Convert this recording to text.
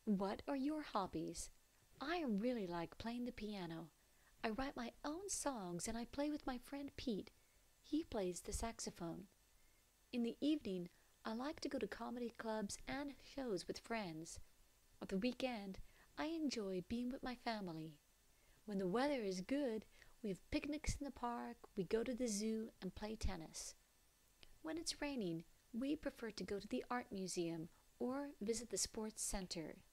What are your hobbies? I really like playing the piano. I write my own songs and I play with my friend Pete. He plays the saxophone. In the evening, I like to go to comedy clubs and shows with friends. On the weekend, I enjoy being with my family. When the weather is good, we have picnics in the park, we go to the zoo and play tennis. When it's raining, we prefer to go to the art museum or visit the sports center.